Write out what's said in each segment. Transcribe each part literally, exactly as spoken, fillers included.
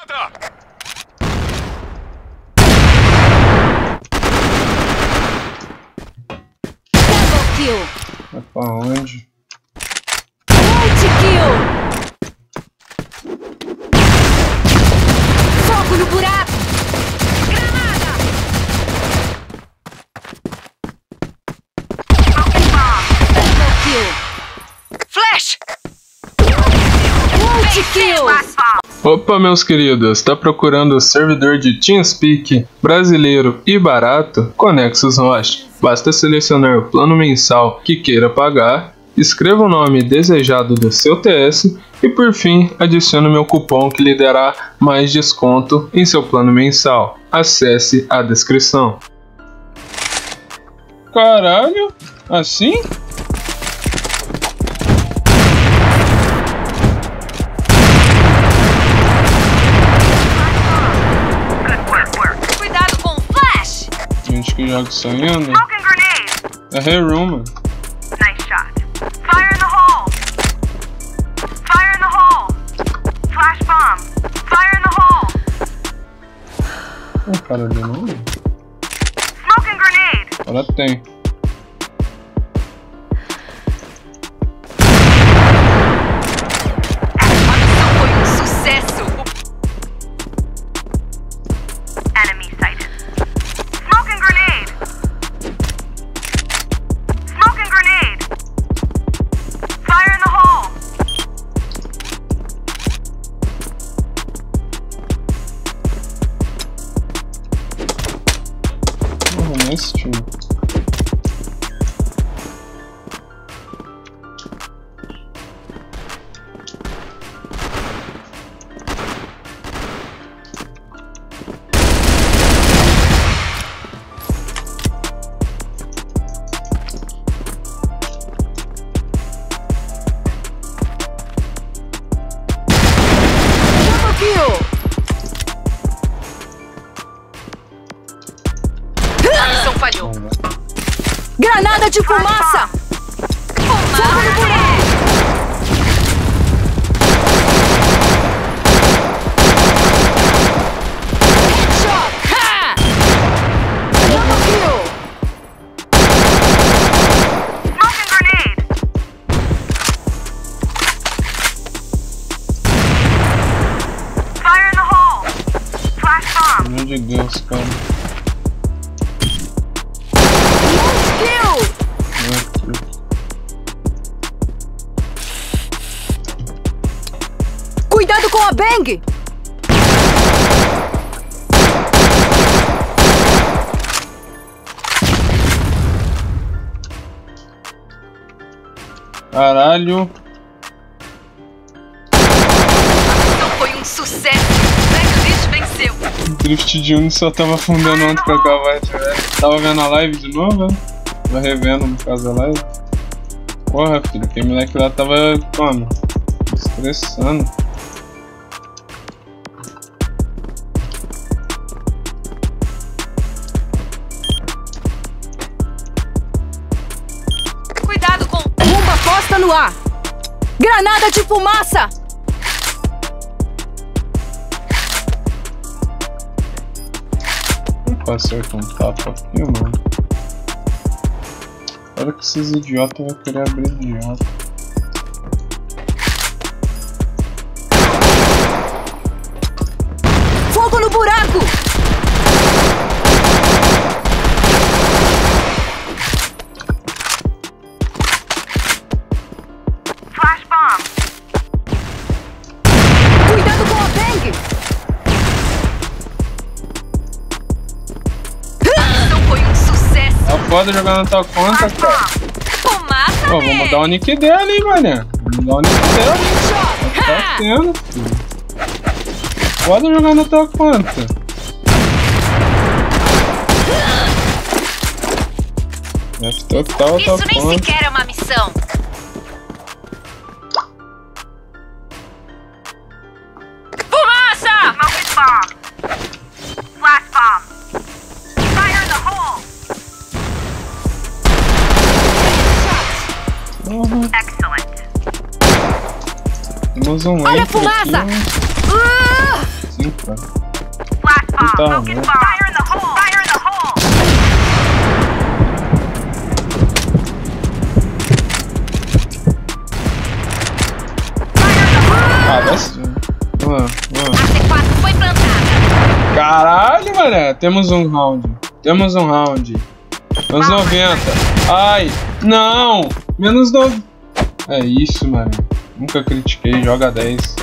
Vai pra onde? Multi-kill! Fogo no buraco! Granada! Double kill! Flash! Multi-kill! Opa, meus queridos, tá procurando o servidor de TeamSpeak brasileiro e barato? Conexus Host. Basta selecionar o plano mensal que queira pagar, escreva o nome desejado do seu T S e por fim adicione meu cupom que lhe dará mais desconto em seu plano mensal. Acesse a descrição. Caralho, assim? Gente que joga sonhando. É Heroon, mano. Nice shot. Fire in the hole. Fire in the hole. Flash bomb. Fire in the hole. O cara ali não. Smoking grenade. Agora tem. A missão foi um sucesso. Enemy sighted. Smoking grenade. Smoking grenade. Fire in the hole. Vou arrumar esse time. A missão falhou. Granada de fumaça! Fogo no buraco! Headshot! Ha! Double kill! Smoking grenade. Fire in the hole. Flash bomb. Meu Deus de Deus, cara. Kill! Cuidado com a Bang! Caralho. Não foi um sucesso! Black venceu! O Drift de Uni só tava afundando ontem com a Cavite, velho. Tava vendo a live de novo, velho. Tava revendo no caso da live. Porra, filho, aquele moleque lá tava, como? Estressando. Cuidado com... Bomba posta no ar! Granada de fumaça! Não posso acertar um tapa aqui, mano. Olha que esses idiotas vão querer abrir idiota. Fogo no buraco! Flash bomb. Cuidado com a Bang! Não foi um sucesso! Tá foda jogar na tua conta, cara. Fumaça, Pô, vou mudar o nick dela, hein, mané. Vou mudar o nick dela. Tá tendo, filho. Foda jogar na tua conta. F total, Isso tá nem conta. sequer é uma missão! Fumaça! Smoking bomb. Flash bomb. Fire in the hole. Porra, Excellent. temos um Olha a entry fumaça! aqui, Ah! cinco cara. Flash bomb. Então, Focus né? bomb. Fire in the hole. Fire in the hole. Fire in the hole. Ah, vai se... Vamos, vamos. A C quatro foi plantada. Caralho, mané. Temos um round. Temos um round. Menos noventa. Ai, não. Menos nove. É isso, mané. Nunca critiquei. Joga dez.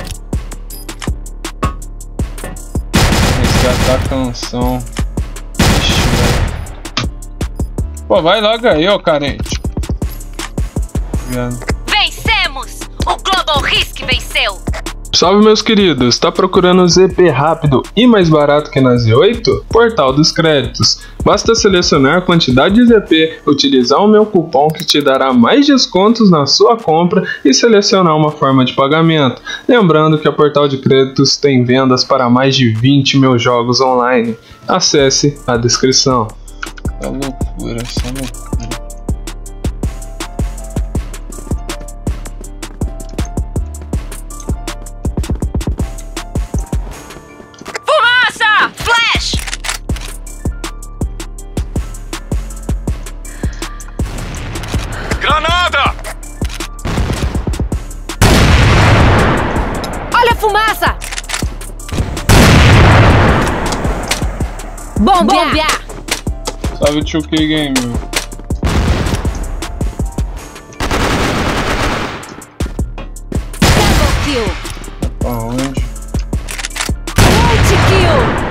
Resgatar a canção. Ixi, velho. Pô, vai logo aí, ô carente. Obrigado. Vencemos! O Global Risk venceu! Salve, meus queridos! Tá procurando Z P rápido e mais barato que na Z oito? Portal dos Créditos. Basta selecionar a quantidade de Z P, utilizar o meu cupom que te dará mais descontos na sua compra e selecionar uma forma de pagamento. Lembrando que a Portal de Créditos tem vendas para mais de vinte mil jogos online. Acesse a descrição. É loucura, essa loucura. Flash! Granada! Olha a fumaça! Bombear! Salve, tio K Game. Double kill! Aonde? Multi-kill!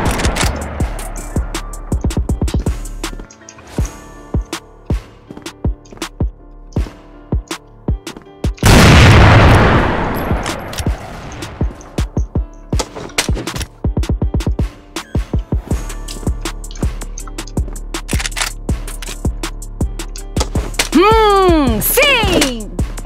Hum, sim!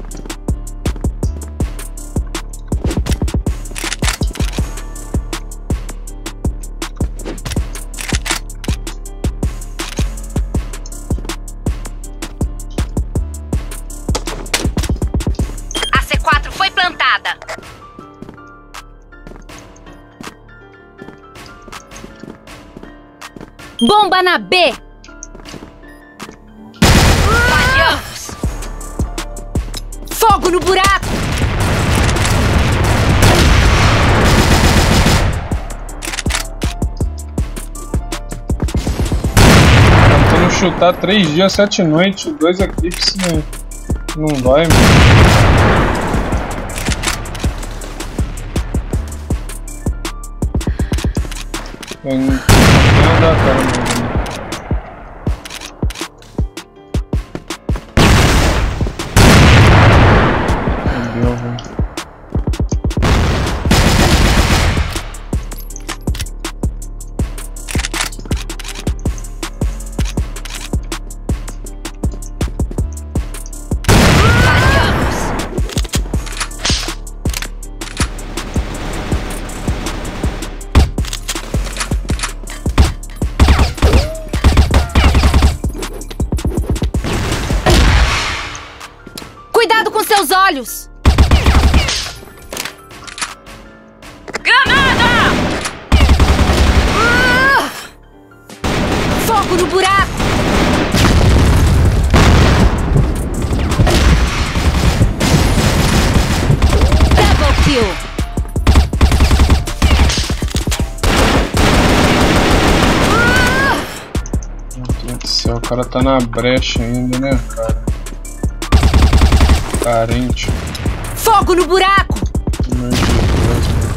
A C quatro foi plantada. Bomba na B. Falhamos. Fogo no buraco. Tentando chutar três dias, sete noites, dois eclipses, né? Não vai, mano. Tem que andar, cara, mano. Meu Deus, velho. Cuidado com seus olhos! Granada! Ah! Fogo no buraco! Double kill! Ah! Meu Deus do céu, o cara tá na brecha ainda, né, cara? Carente. Fogo no buraco! Meu Deus, mano.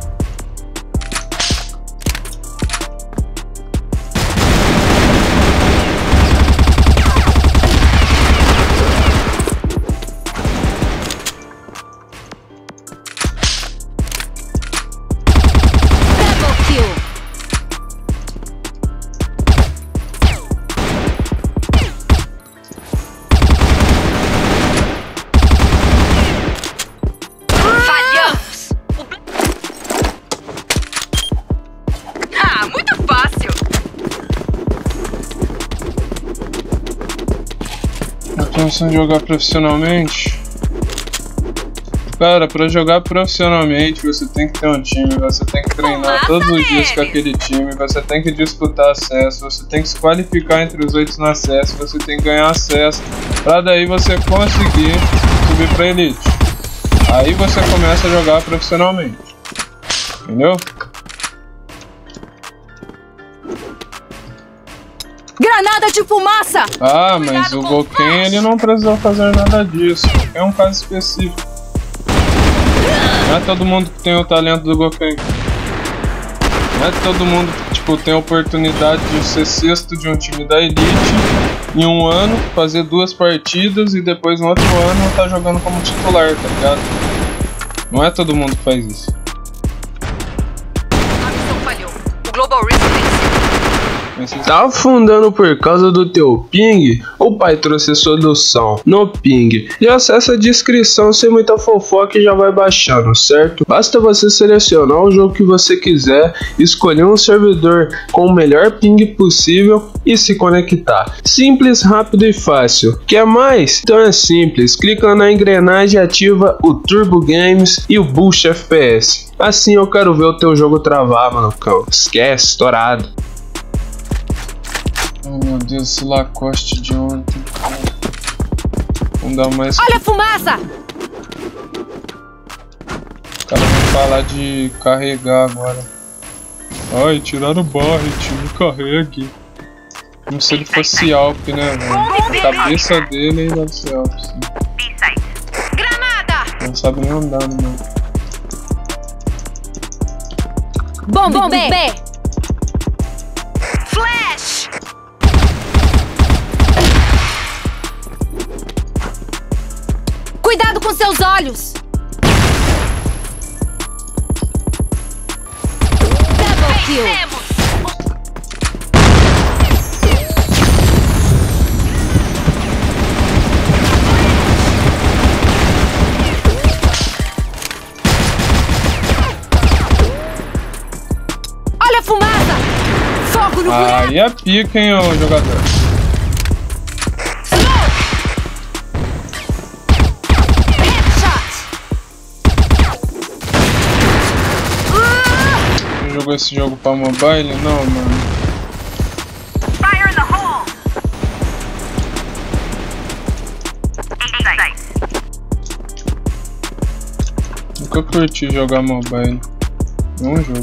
Double kill! Falhamos! O bl- Ah, muito fácil! Eu tô pensando em jogar profissionalmente. Cara, pra jogar profissionalmente você tem que ter um time, você tem que treinar todos os dias com aquele time, você tem que disputar acesso, você tem que se qualificar entre os oito no acesso, você tem que ganhar acesso, pra daí você conseguir subir pra elite. Aí você começa a jogar profissionalmente, entendeu? Granada de fumaça! Ah, mas o Gouken ele não precisou fazer nada disso, é um caso específico. Não é todo mundo que tem o talento do Gouken. Não é todo mundo que tipo, tem a oportunidade de ser sexto de um time da elite em um ano, fazer duas partidas e depois no outro ano tá jogando como titular, tá ligado? Não é todo mundo que faz isso. A missão falhou. O Global Risk venceu. Tá afundando por causa do teu ping? O pai trouxe a solução no ping. E acessa a descrição sem muita fofoca e já vai baixando, certo? Basta você selecionar o jogo que você quiser, escolher um servidor com o melhor ping possível e se conectar. Simples, rápido e fácil. Quer mais? Então é simples. Clica na engrenagem e ativa o Turbo Games e o Boost F P S. Assim eu quero ver o teu jogo travar, mano. Esquece, estourado. Oh meu Deus, esse Lacoste de ontem. Vamos dar mais. Olha a fumaça! Os caras vão falar de carregar agora. Ai, tiraram o Barret, me carregue. Como se ele fosse Alp, né, velho? A cabeça dele ainda deve ser Alp, sim. Granada! Não sabe nem andar, não. Bom, bom, B! Flash! Cuidado com seus olhos! Double kill! Olha a fumaça! Fogo no buraco! Aí é pica, hein, ô jogador. Jogou esse jogo pra mobile? Não, mano. Fire in the hole! Nunca curti jogar mobile. É um jogo.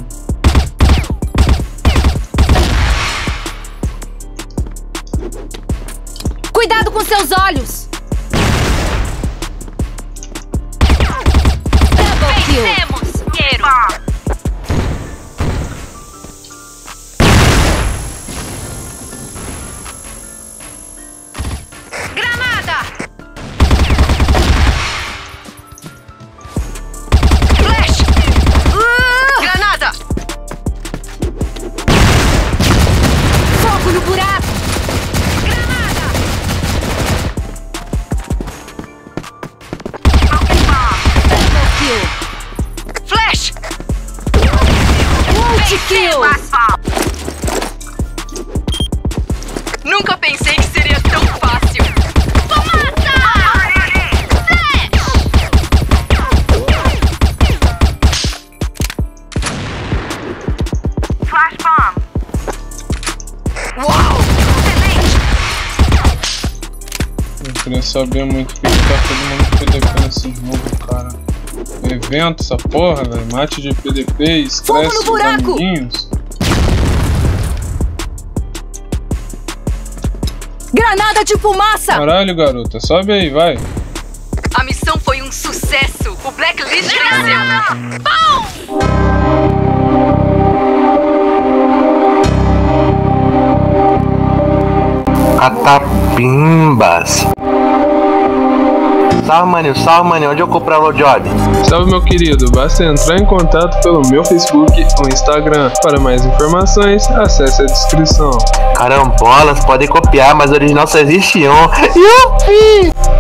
Cuidado com seus olhos! Double kill! Granada! Flash! Uh! Granada! Fogo no buraco! Granada! Double kill! Flash! Multi-kill! Nunca pensei que seria tão fácil! Fumaça! Flash! Flash bomb! Uau! Eu queria saber muito o que tá todo mundo P D P nesse jogo, cara. Evento, essa porra, velho. Mate de P D P, estresse dos amiguinhos. Granada de fumaça! Caralho, garota, sobe aí, vai. A missão foi um sucesso! O Blacklist venceu! Bom! Atapimbas. Salve, maninho, salve, maninho. Onde eu comprar o job? Salve, meu querido. Basta entrar em contato pelo meu Facebook ou Instagram. Para mais informações, acesse a descrição. Carambolas, podem copiar, mas original só existe um. Yupi!